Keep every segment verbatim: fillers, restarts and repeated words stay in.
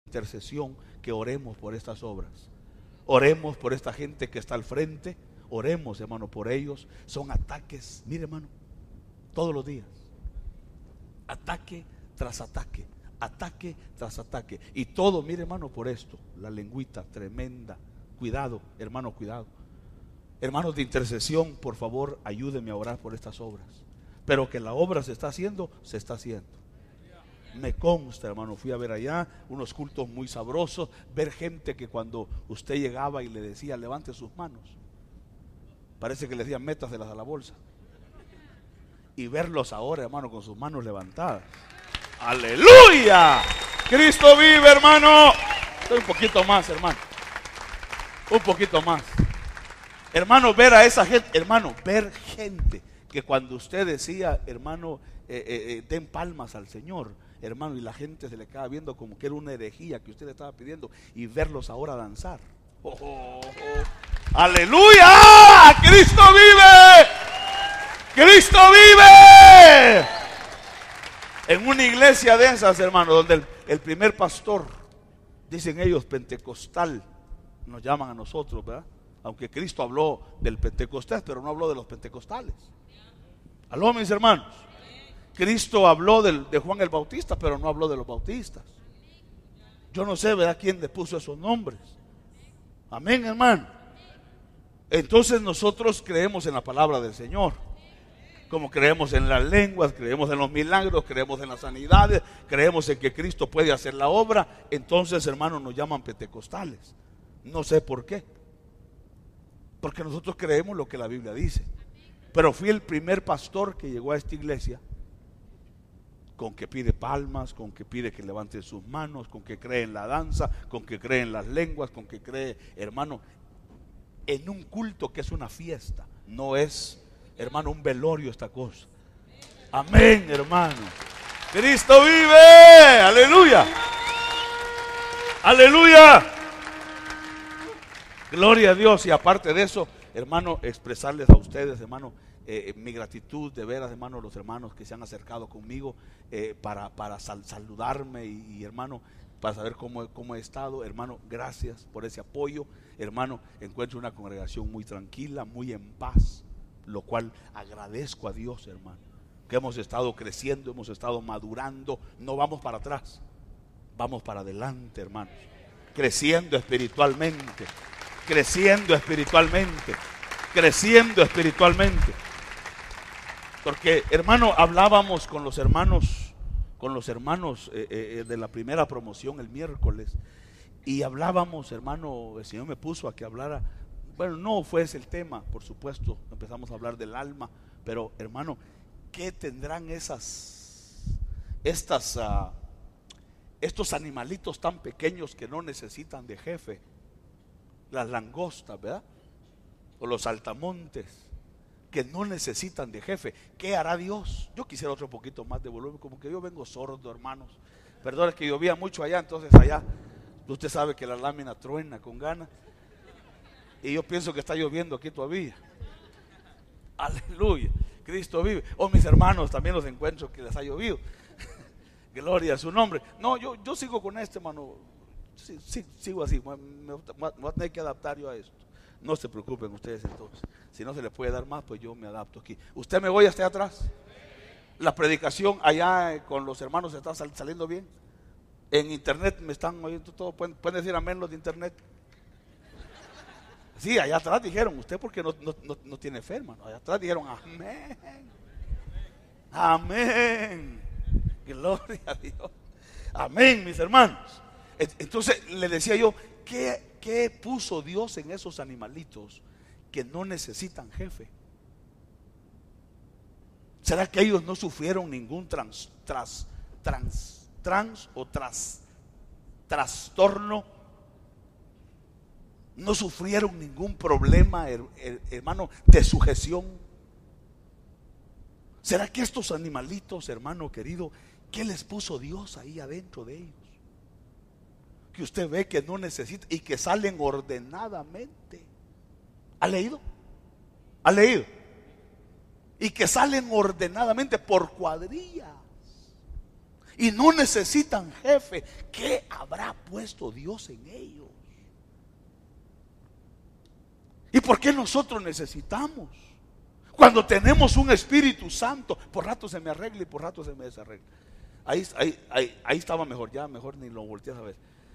intercesión que oremos por estas obras. Oremos por esta gente que está al frente. Oremos, hermano, por ellos. Son ataques, mire, hermano, todos los días. Ataque tras ataque, ataque tras ataque. Y todo, mire, hermano, por esto. La lengüita tremenda. Cuidado, hermano, cuidado. Hermanos de intercesión, por favor, ayúdenme a orar por estas obras. Pero que la obra se está haciendo, se está haciendo. Me consta, hermano, fui a ver allá unos cultos muy sabrosos. Ver gente que cuando usted llegaba y le decía levante sus manos, parece que le decían métaselas a la bolsa. Y verlos ahora, hermano, con sus manos levantadas. ¡Aleluya! Cristo vive, hermano. Un poquito más, hermano. Un poquito más. Hermano, ver a esa gente, hermano, ver gente que cuando usted decía, hermano, eh, eh, eh, den palmas al Señor, hermano, y la gente se le quedaba viendo como que era una herejía que usted le estaba pidiendo, y verlos ahora danzar. Oh, oh, oh. ¡Aleluya! ¡Cristo vive! ¡Cristo vive! En una iglesia de esas, hermano, donde el, el primer pastor, dicen ellos, pentecostal, nos llaman a nosotros, ¿verdad? Aunque Cristo habló del Pentecostés, pero no habló de los pentecostales. Aló, mis hermanos. Cristo habló del, de Juan el Bautista, pero no habló de los bautistas. Yo no sé, ¿verdad?, quién le puso esos nombres. Amén, hermano. Entonces nosotros creemos en la palabra del Señor. Como creemos en las lenguas, creemos en los milagros, creemos en las sanidades, creemos en que Cristo puede hacer la obra. Entonces, hermanos, nos llaman pentecostales. No sé por qué. Porque nosotros creemos lo que la Biblia dice. Pero fui el primer pastor que llegó a esta iglesia con que pide palmas, con que pide que levanten sus manos, con que cree en la danza, con que cree en las lenguas, con que cree, hermano, en un culto que es una fiesta. No es, hermano, un velorio esta cosa. Amén, hermano. Cristo vive. Aleluya. Aleluya. Gloria a Dios. Y aparte de eso, hermano, expresarles a ustedes, hermano, eh, mi gratitud de veras, hermano, los hermanos que se han acercado conmigo eh, para, para sal, saludarme y, y, hermano, para saber cómo, cómo he estado. Hermano, gracias por ese apoyo. Hermano, encuentro una congregación muy tranquila, muy en paz, lo cual agradezco a Dios, hermano, que hemos estado creciendo, hemos estado madurando. No vamos para atrás, vamos para adelante, hermanos, creciendo espiritualmente. Creciendo espiritualmente, creciendo espiritualmente. Porque, hermano, hablábamos con los hermanos, con los hermanos eh, eh, de la primera promoción el miércoles, y hablábamos, hermano, el Señor me puso a que hablara. Bueno, no fue ese el tema, por supuesto, empezamos a hablar del alma, pero, hermano, ¿qué tendrán esas, estas, uh, estos animalitos tan pequeños que no necesitan de jefe? Las langostas, ¿verdad? O los saltamontes, que no necesitan de jefe. ¿Qué hará Dios? Yo quisiera otro poquito más de volumen, como que yo vengo sordo, hermanos. Perdón, es que llovía mucho allá, entonces allá usted sabe que la lámina truena con ganas, y yo pienso que está lloviendo aquí todavía. Aleluya, Cristo vive. O mis hermanos también los encuentro que les ha llovido. Gloria a su nombre. No, yo, yo sigo con este, hermano. Sí, sí, sigo así, me, me, me voy a tener que adaptar yo a esto. No se preocupen ustedes entonces. Si no se les puede dar más, pues yo me adapto aquí. ¿Usted me voy hasta atrás? La predicación allá con los hermanos está sal, saliendo bien. En internet me están oyendo todo. ¿Pueden, pueden decir amén los de internet? Sí, allá atrás dijeron, usted porque no, no, no, no tiene fe, hermano. Allá atrás dijeron amén. Amén. Gloria a Dios. Amén, mis hermanos. Entonces le decía yo, ¿qué, ¿qué puso Dios en esos animalitos que no necesitan jefe? ¿Será que ellos no sufrieron ningún trans, tras, trans, trans o tras, trastorno? ¿No sufrieron ningún problema, her, her, hermano, de sujeción? ¿Será que estos animalitos, hermano querido, qué les puso Dios ahí adentro de ellos? Que usted ve que no necesita y que salen ordenadamente. ¿Ha leído? ¿Ha leído? Y que salen ordenadamente por cuadrillas. y no necesitan jefe. ¿Qué habrá puesto Dios en ellos? ¿Y por qué nosotros necesitamos? Cuando tenemos un Espíritu Santo, por rato se me arregla y por rato se me desarregla. Ahí, ahí, ahí, ahí estaba mejor, ya mejor ni lo volteas a ver.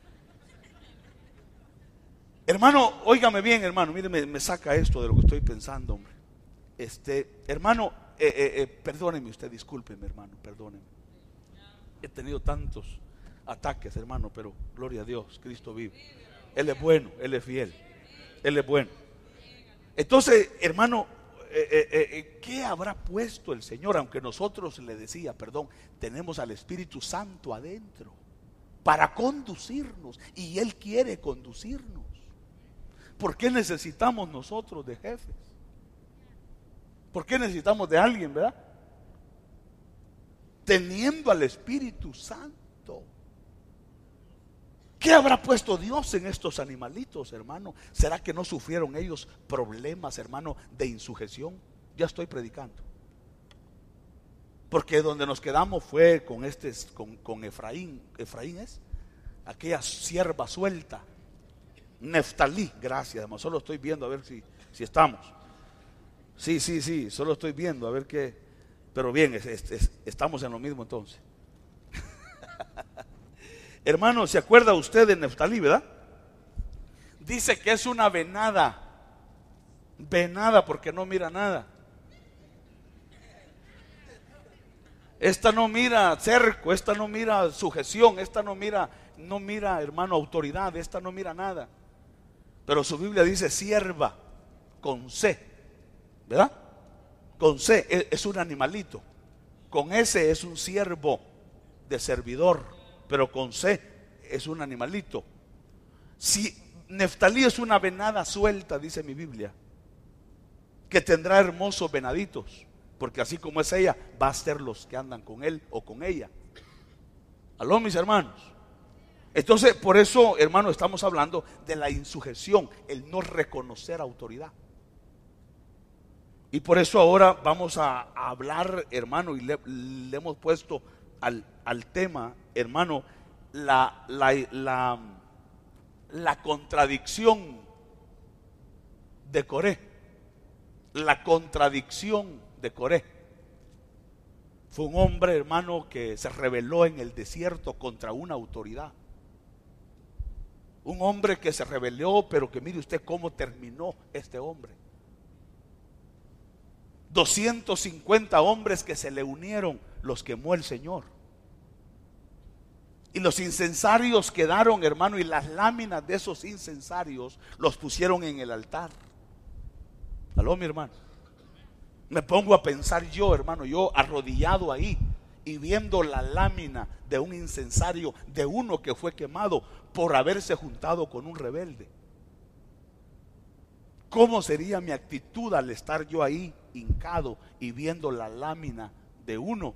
Hermano, óigame bien, hermano, mire, me, me saca esto de lo que estoy pensando, hombre. Este, hermano, eh, eh, eh, perdóneme usted, discúlpeme, hermano, perdóneme. He tenido tantos ataques, hermano, pero gloria a Dios, Cristo vive. Él es bueno, Él es fiel, Él es bueno. Entonces, hermano, eh, eh, eh, ¿qué habrá puesto el Señor? Aunque nosotros, le decía, perdón, tenemos al Espíritu Santo adentro para conducirnos, y Él quiere conducirnos. ¿Por qué necesitamos nosotros de jefes? ¿Por qué necesitamos de alguien, verdad? Teniendo al Espíritu Santo. ¿Qué habrá puesto Dios en estos animalitos, hermano? ¿Será que no sufrieron ellos problemas, hermano, de insujeción? Ya estoy predicando. Porque donde nos quedamos fue con este, con, con Efraín. Efraín es aquella sierva suelta. Neftalí, gracias, hermano. Solo estoy viendo a ver si, si estamos. Sí, sí, sí, solo estoy viendo a ver qué. Pero bien, es, es, es, estamos en lo mismo entonces. Hermano, ¿se acuerda usted de Neftalí, verdad? Dice que es una venada. Venada porque no mira nada. Esta no mira cerco, esta no mira sujeción, esta no mira, no mira, hermano, autoridad, esta no mira nada. Pero su Biblia dice sierva con C, ¿verdad? Con C es, es un animalito. Con S es un siervo de servidor, pero con C es un animalito. Si Neftalí es una venada suelta, dice mi Biblia, que tendrá hermosos venaditos, porque así como es ella, va a ser los que andan con él o con ella. Aló, mis hermanos. Entonces, por eso, hermano, estamos hablando de la insujeción, el no reconocer autoridad. Y por eso ahora vamos a, a hablar, hermano, y le, le hemos puesto al, al tema, hermano, la, la, la, la contradicción de Coré. La contradicción de Coré. Fue un hombre, hermano, que se rebeló en el desierto contra una autoridad. Un hombre que se rebeló, pero que mire usted cómo terminó este hombre. doscientos cincuenta hombres que se le unieron, los quemó el Señor. Y los incensarios quedaron, hermano, y las láminas de esos incensarios los pusieron en el altar. Aló, mi hermano. Me pongo a pensar yo, hermano, yo arrodillado ahí y viendo la lámina de un incensario de uno que fue quemado por haberse juntado con un rebelde. ¿Cómo sería mi actitud al estar yo ahí hincado y viendo la lámina de uno?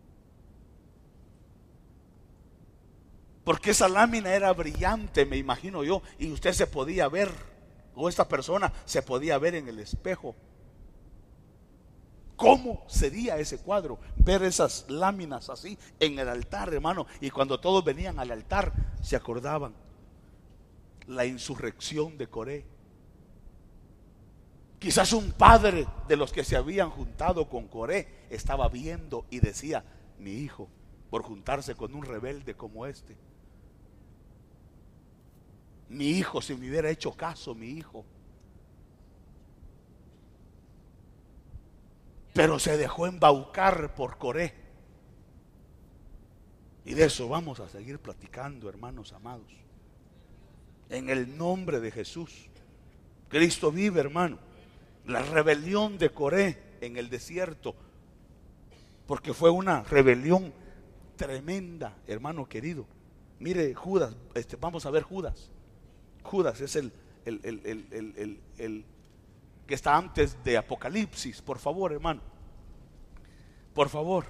Porque esa lámina era brillante, me imagino yo, y usted se podía ver, o esta persona se podía ver en el espejo. ¿Cómo sería ese cuadro? Ver esas láminas así en el altar, hermano. Y cuando todos venían al altar, se acordaban la insurrección de Coré. Quizás un padre de los que se habían juntado con Coré estaba viendo y decía: mi hijo, por juntarse con un rebelde como este, mi hijo, si me hubiera hecho caso, mi hijo. Pero se dejó embaucar por Coré. Y de eso vamos a seguir platicando, hermanos amados. En el nombre de Jesús. Cristo vive, hermano. La rebelión de Coré en el desierto, porque fue una rebelión tremenda, hermano querido. Mire Judas, este, vamos a ver Judas. Judas es el, el, el, el, el, el, el que está antes de Apocalipsis. Por favor, hermano, por favor.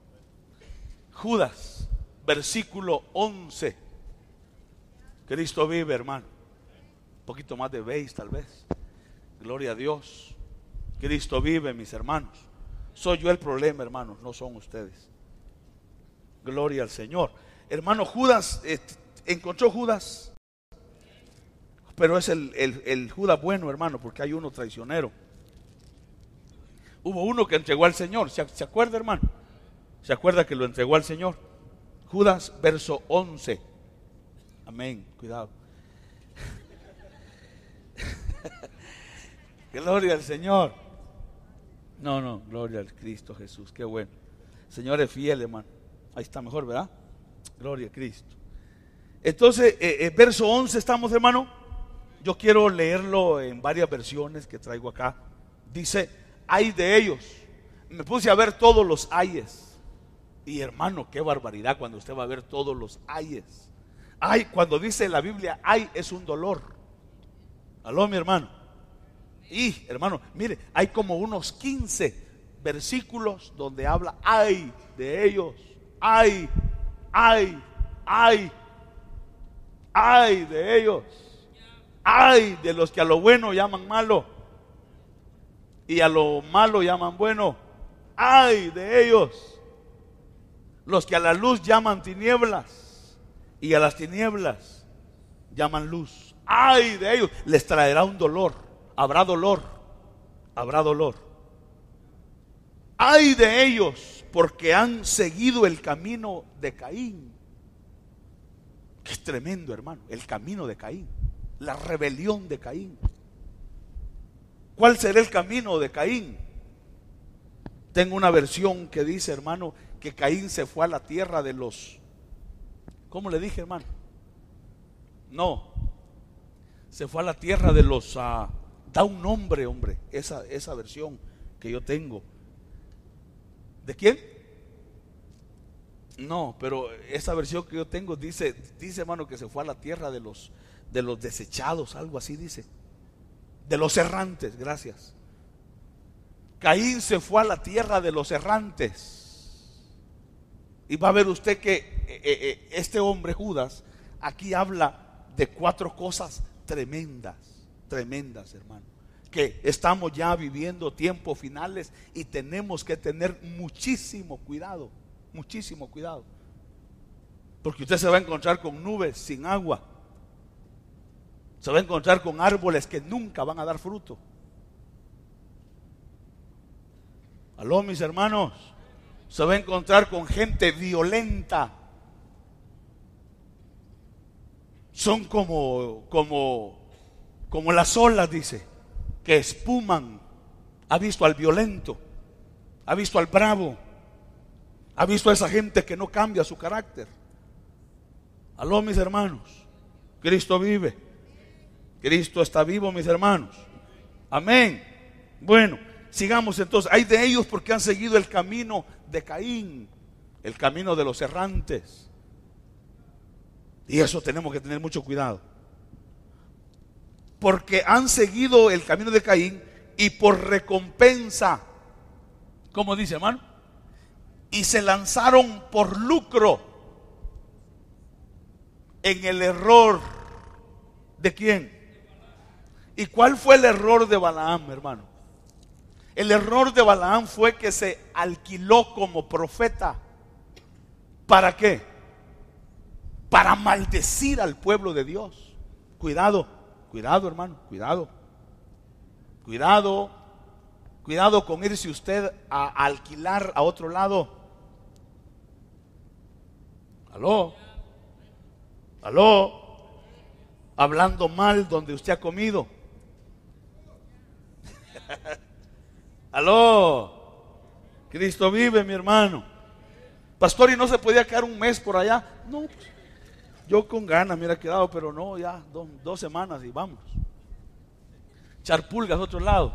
Judas, versículo once. Cristo vive, hermano. Un poquito más de veis tal vez. Gloria a Dios. Cristo vive, mis hermanos. Soy yo el problema, hermanos, no son ustedes. Gloria al Señor. Hermano, Judas, eh, encontró Judas, pero es el, el, el Judas bueno, hermano, porque hay uno traicionero. Hubo uno que entregó al Señor, ¿se, se acuerda, hermano? ¿Se acuerda que lo entregó al Señor? Judas, verso once. Amén, cuidado. Gloria al Señor. No, no, gloria al Cristo Jesús, qué bueno. Señor es fiel, hermano. Ahí está mejor, ¿verdad? Gloria a Cristo. Entonces, eh, eh, verso once estamos, hermano. Yo quiero leerlo en varias versiones que traigo acá. Dice, ay de ellos. Me puse a ver todos los ayes. Y hermano, qué barbaridad cuando usted va a ver todos los ayes. Ay, cuando dice la Biblia, ay es un dolor. Aló, mi hermano. Y hermano, mire, hay como unos quince versículos donde habla ay de ellos. Ay, ay, ay, ay de ellos. Ay de los que a lo bueno llaman malo y a lo malo llaman bueno. Ay de ellos, los que a la luz llaman tinieblas y a las tinieblas llaman luz. Ay de ellos, les traerá un dolor. Habrá dolor, habrá dolor. Ay de ellos, porque han seguido el camino de Caín. Que es tremendo, hermano, el camino de Caín, la rebelión de Caín. ¿Cuál será el camino de Caín? Tengo una versión que dice, hermano, que Caín se fue a la tierra de los, ¿cómo le dije, hermano? No, se fue a la tierra de los, uh, da un nombre, hombre, esa, esa versión que yo tengo. ¿De quién? No, pero esa versión que yo tengo dice, dice, hermano, que se fue a la tierra de los, de los desechados, algo así dice. De los errantes, gracias. Caín se fue a la tierra de los errantes. Y va a ver usted que eh, eh, este hombre Judas aquí habla de cuatro cosas tremendas, tremendas, hermano. Que estamos ya viviendo tiempos finales y tenemos que tener muchísimo cuidado, muchísimo cuidado. Porque usted se va a encontrar con nubes sin agua. Se va a encontrar con árboles que nunca van a dar fruto. Aló, mis hermanos. Se va a encontrar con gente violenta. Son como, como, como las olas, dice, que espuman. Ha visto al violento, ha visto al bravo, ha visto a esa gente que no cambia su carácter. Aló, mis hermanos. Cristo vive. Cristo está vivo, mis hermanos. Amén. Bueno, sigamos entonces. Hay de ellos porque han seguido el camino de Caín, el camino de los errantes. Y eso tenemos que tener mucho cuidado. Porque han seguido el camino de Caín y por recompensa, ¿cómo dice, hermano? Y se lanzaron por lucro en el error. ¿De quién? ¿Y cuál fue el error de Balaam, hermano? El error de Balaam fue que se alquiló como profeta. ¿Para qué? Para maldecir al pueblo de Dios. Cuidado, cuidado, hermano, cuidado. Cuidado, cuidado con irse usted a alquilar a otro lado. Aló, aló, hablando mal donde usted ha comido. Aló, Cristo vive, mi hermano. Pastor, ¿y no se podía quedar un mes por allá? No, pues, yo con ganas me hubiera quedado, pero no, ya dos, dos semanas y vamos. Echar pulgas a otro lado.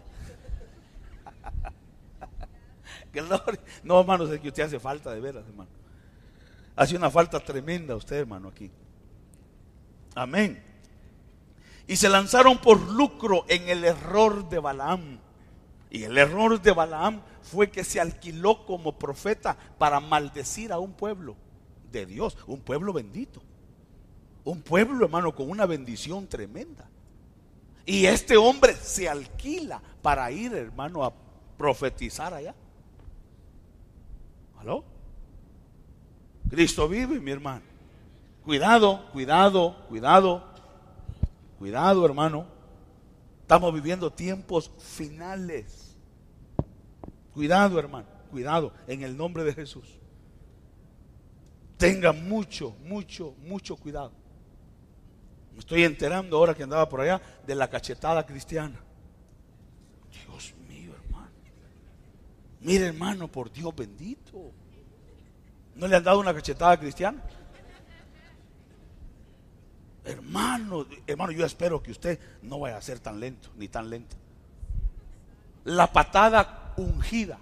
No, hermano, es que usted hace falta de veras, hermano. Hace una falta tremenda usted, hermano, aquí. Amén. Y se lanzaron por lucro en el error de Balaam. Y el error de Balaam fue que se alquiló como profeta para maldecir a un pueblo de Dios, un pueblo bendito, un pueblo, hermano, con una bendición tremenda. Y este hombre se alquila para ir, hermano, a profetizar allá. ¿Aló? Cristo vive, mi hermano. Cuidado, cuidado, cuidado, cuidado, hermano. Estamos viviendo tiempos finales. Cuidado, hermano, cuidado, en el nombre de Jesús. Tenga mucho, mucho, mucho cuidado. Me estoy enterando ahora que andaba por allá de la cachetada cristiana. Dios mío, hermano. Mire, hermano, por Dios bendito. ¿No le han dado una cachetada cristiana? Hermano, hermano, yo espero que usted no vaya a ser tan lento ni tan lenta. La patada ungida.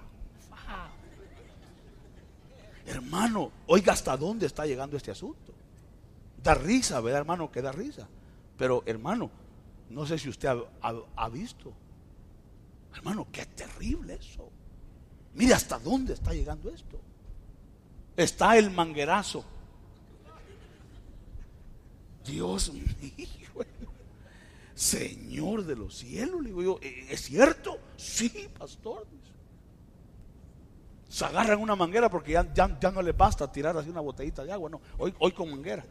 Hermano, oiga hasta dónde está llegando este asunto. Da risa, ¿verdad, hermano? Que da risa. Pero, hermano, no sé si usted ha, ha, ha visto. Hermano, qué terrible eso. Mire hasta dónde está llegando esto. Está el manguerazo. Dios mío, Señor de los cielos, le digo yo, ¿es cierto? Sí, pastor. Se agarran una manguera porque ya, ya, ya no les basta tirar así una botellita de agua. No, hoy, hoy con manguera.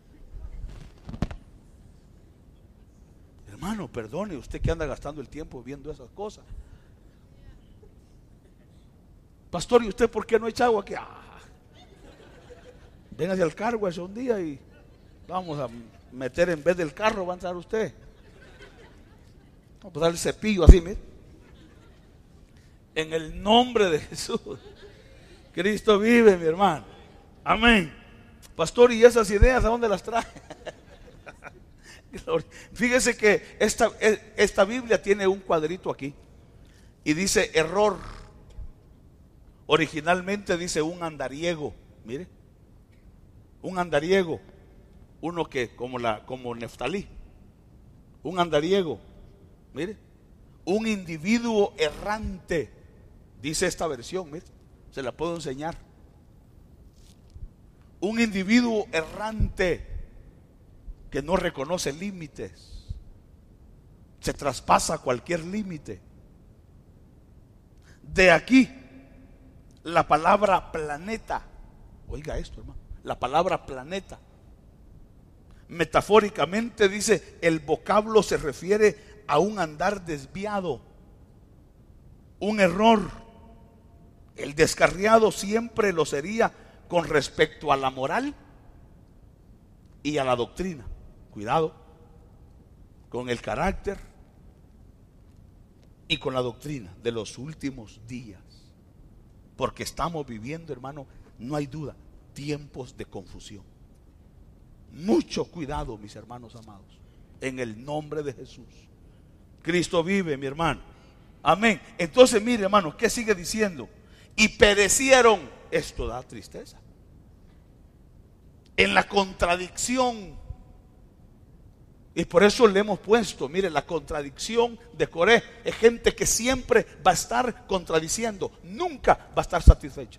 Hermano, perdone, usted que anda gastando el tiempo viendo esas cosas. Pastor, ¿y usted por qué no echa agua aquí? Ah, véngase al cargo ese un día y vamos a meter en vez del carro, va a entrar usted. Vamos a pasar el cepillo así, mire. En el nombre de Jesús. Cristo vive, mi hermano. Amén. Pastor, ¿y esas ideas a dónde las trae? Fíjese que esta, esta Biblia tiene un cuadrito aquí y dice error. Originalmente dice un andariego. Mire, un andariego. Uno que como la como Neftalí, un andariego, mire, un individuo errante, dice esta versión, mire, se la puedo enseñar. Un individuo errante que no reconoce límites, se traspasa cualquier límite. De aquí la palabra planeta, oiga esto, hermano, la palabra planeta. Metafóricamente dice, el vocablo se refiere a un andar desviado, un error. El descarriado siempre lo sería con respecto a la moral y a la doctrina. Cuidado con el carácter y con la doctrina de los últimos días, porque estamos viviendo, hermano, no hay duda, tiempos de confusión. Mucho cuidado, mis hermanos amados, en el nombre de Jesús. Cristo vive, mi hermano. Amén. Entonces, mire, hermano, ¿qué sigue diciendo? Y perecieron. Esto da tristeza. En la contradicción. Y por eso le hemos puesto, mire, la contradicción de Coré es gente que siempre va a estar contradiciendo, nunca va a estar satisfecha.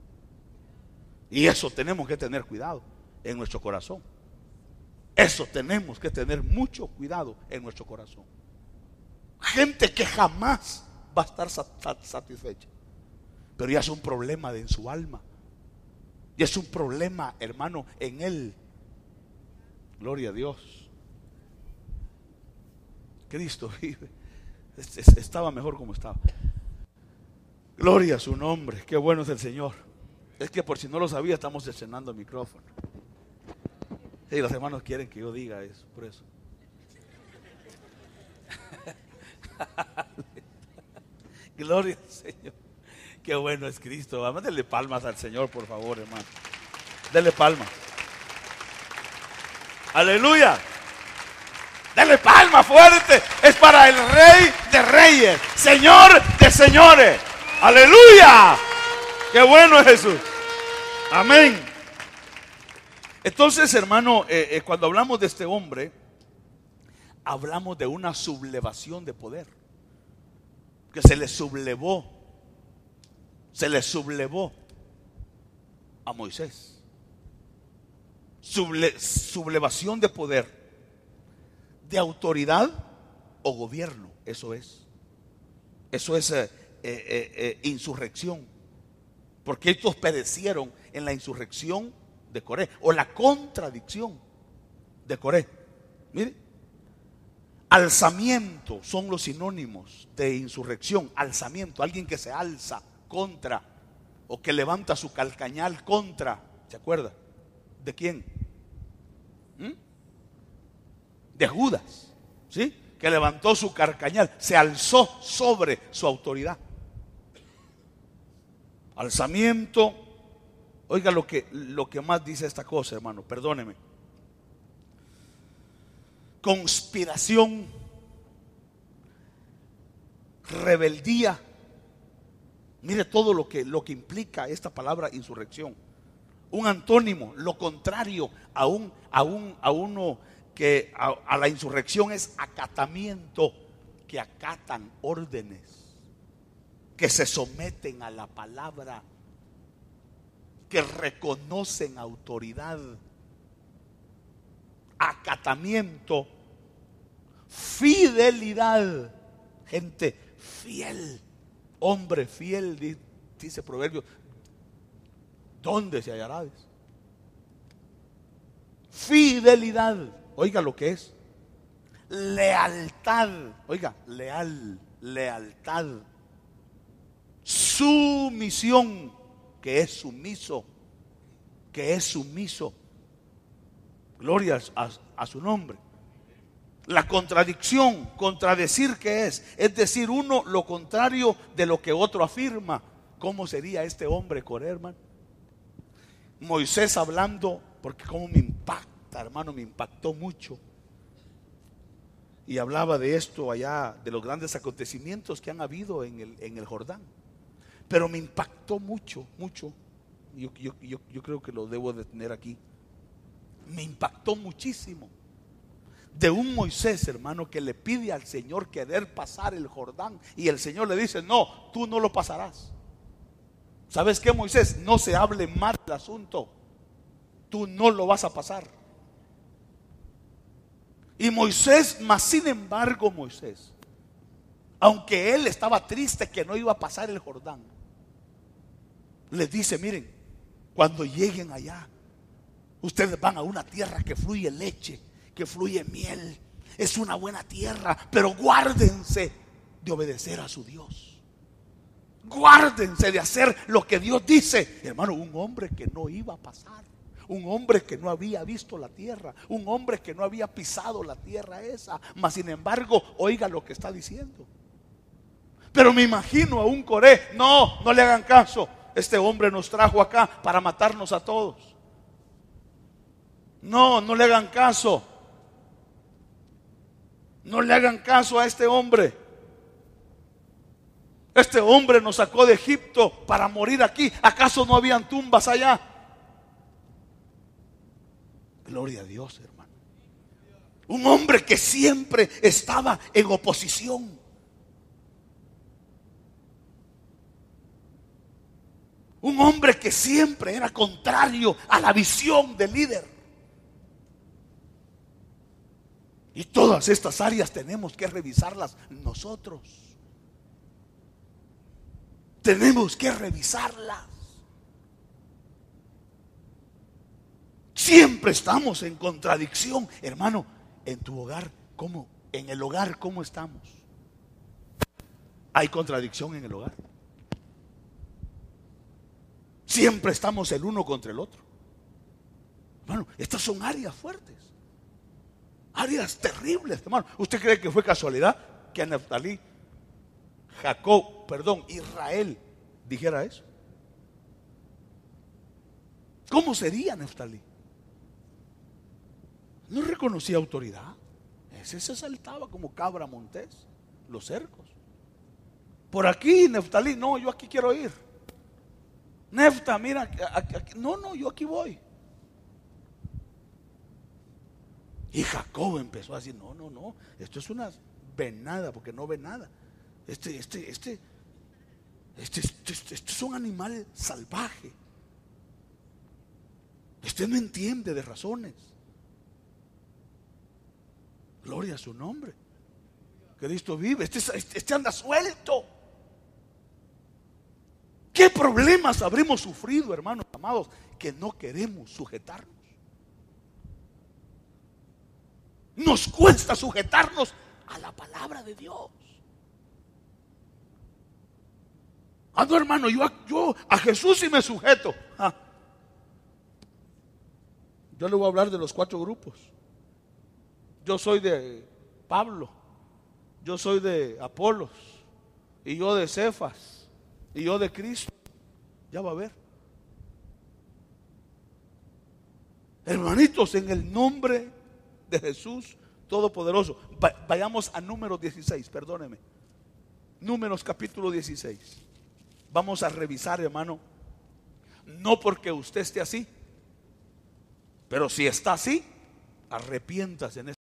Y eso tenemos que tener cuidado en nuestro corazón. Eso tenemos que tener mucho cuidado en nuestro corazón. Gente que jamás va a estar satisfecha, pero ya es un problema de en su alma. Y es un problema, hermano, en él. Gloria a Dios. Cristo vive. Estaba mejor como estaba. Gloria a su nombre. Qué bueno es el Señor. Es que por si no lo sabía, estamos estrenando el micrófono. Y los hermanos quieren que yo diga eso, por eso. Gloria al Señor. Qué bueno es Cristo. Vamos a darle palmas al Señor, por favor, hermano. Dele palmas. Aleluya. Dele palmas fuerte. Es para el Rey de Reyes, Señor de Señores. Aleluya. Qué bueno es Jesús. Amén. Entonces, hermano, eh, eh, cuando hablamos de este hombre, hablamos de una sublevación de poder, que se le sublevó, se le sublevó a Moisés. Suble, sublevación de poder, de autoridad o gobierno, eso es. Eso es eh, eh, eh, insurrección, porque estos perecieron en la insurrección de Coré, o la contradicción de Coré. Mire, alzamiento son los sinónimos de insurrección. Alzamiento, alguien que se alza contra, o que levanta su calcañal contra. ¿Se acuerda? ¿De quién? ¿Mm? De Judas, ¿sí? Que levantó su calcañal, se alzó sobre su autoridad. Alzamiento. Oiga lo que, lo que más dice esta cosa, hermano, perdóneme. Conspiración, rebeldía. Mire todo lo que, lo que implica esta palabra insurrección. Un antónimo, lo contrario a, un, a, un, a uno que a, a la insurrección es acatamiento, que acatan órdenes, que se someten a la palabra, que reconocen autoridad. Acatamiento, fidelidad, gente fiel, hombre fiel, dice Proverbios. ¿Dónde se hallará? Fidelidad, oiga lo que es. Lealtad, oiga, leal, lealtad. Sumisión, que es sumiso, que es sumiso. Gloria a, a su nombre. La contradicción, contradecir, ¿qué es? Es decir, uno lo contrario de lo que otro afirma. ¿Cómo sería este hombre, Coré, hermano? Moisés hablando, porque cómo me impacta, hermano, me impactó mucho. Y hablaba de esto allá, de los grandes acontecimientos que han habido en el, en el Jordán. Pero me impactó mucho, mucho. Yo, yo, yo, yo creo que lo debo de tener aquí. Me impactó muchísimo. De un Moisés, hermano, que le pide al Señor querer pasar el Jordán, y el Señor le dice: no, tú no lo pasarás. ¿Sabes qué, Moisés? No se hable mal del asunto. Tú no lo vas a pasar. Y Moisés, mas sin embargo, Moisés, aunque él estaba triste que no iba a pasar el Jordán, les dice: miren, cuando lleguen allá, ustedes van a una tierra que fluye leche, que fluye miel. Es una buena tierra, pero guárdense de obedecer a su Dios. Guárdense de hacer lo que Dios dice. Hermano, un hombre que no iba a pasar, un hombre que no había visto la tierra, un hombre que no había pisado la tierra esa, mas sin embargo, oiga lo que está diciendo. Pero me imagino a un Coré: no, no le hagan caso. Este hombre nos trajo acá para matarnos a todos. No, no le hagan caso. No le hagan caso a este hombre. Este hombre nos sacó de Egipto para morir aquí. ¿Acaso no habían tumbas allá? Gloria a Dios, hermano. Un hombre que siempre estaba en oposición. Un hombre que siempre era contrario a la visión del líder. Y todas estas áreas tenemos que revisarlas nosotros. Tenemos que revisarlas. Siempre estamos en contradicción. Hermano, en tu hogar, ¿cómo? En el hogar, ¿cómo estamos? ¿Hay contradicción en el hogar? Siempre estamos el uno contra el otro. Hermano, estas son áreas fuertes, áreas terribles, hermano. ¿Usted cree que fue casualidad que a Neftalí, Jacob, perdón, Israel dijera eso? ¿Cómo sería Neftalí? No reconocía autoridad. Ese se saltaba como cabra montés, los cercos. Por aquí, Neftalí, no, yo aquí quiero ir. Nefta, mira, aquí, aquí, no, no, yo aquí voy. Y Jacob empezó a decir: no, no, no, esto es una venada, porque no ve nada. Este, este, este, este, este, este, este es un animal salvaje. Este no entiende de razones. Gloria a su nombre. Cristo vive. Este, este anda suelto. ¿Qué problemas habremos sufrido, hermano? amados, que no queremos sujetarnos. Nos cuesta sujetarnos a la palabra de Dios. Ah, no, hermano, yo, yo a Jesús sí me sujeto. Ah. Yo le voy a hablar de los cuatro grupos. Yo soy de Pablo, yo soy de Apolos, y yo de Cefas, y yo de Cristo. Ya va a ver. Hermanitos, en el nombre de Jesús Todopoderoso, vayamos a Números dieciséis, perdóneme. Números capítulo dieciséis. Vamos a revisar, hermano. No porque usted esté así, pero si está así, arrepiéntase en